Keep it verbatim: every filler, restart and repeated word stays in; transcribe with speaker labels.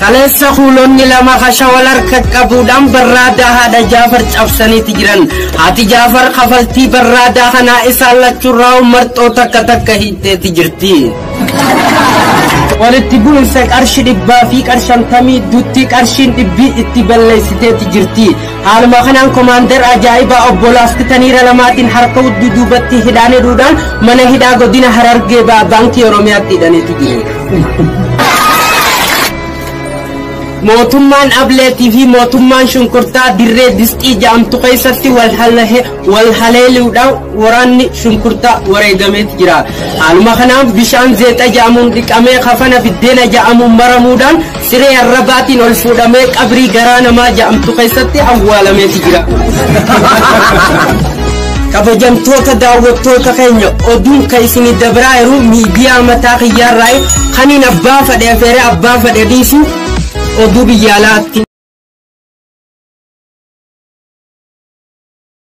Speaker 1: Kalesa hulonni lama kashawalar kakabudam barada hada Jafar cabsani tijiran hati Jafar kafalti barada kana isalla curau martota kata kahite tijirti walitti bu'insa qarshi dhibbaa fi qarshantamii dutti qarshiin dhibbi itti balleessitee tijirti haaluma kanaan komaander ajaa'iba obbolaas kitaniira lamaatiin harka uddu duubatti hidhaaneedhuudhaan mana hidhaa godina Harargee baankii Oromiyaatti hidhaneetu jira. Mootummaan Ableetii fi mootummaan Shunkurtaa dirree disxii jedhamtu keessatti wal haleeluudhaan waraanni Shunkurtaa wareegameet jira. Haaluma kanaan bishaan zeexa jedhamuun dhiqamee kafana biddeena jedhamuun maramuudhaan siree arrabaatiin ol fuudhamee qabrii garaa namaa jedhamtu keessatti awwaalameet jira. Kabajamtoota daawwattoota keenya oduun kan isin dabraa jiru miidiyaa mataa kiyyaarraa kaniin abbaa fedhe afeeree abbaa fedhe dhiisu oduu biyyaalaatti.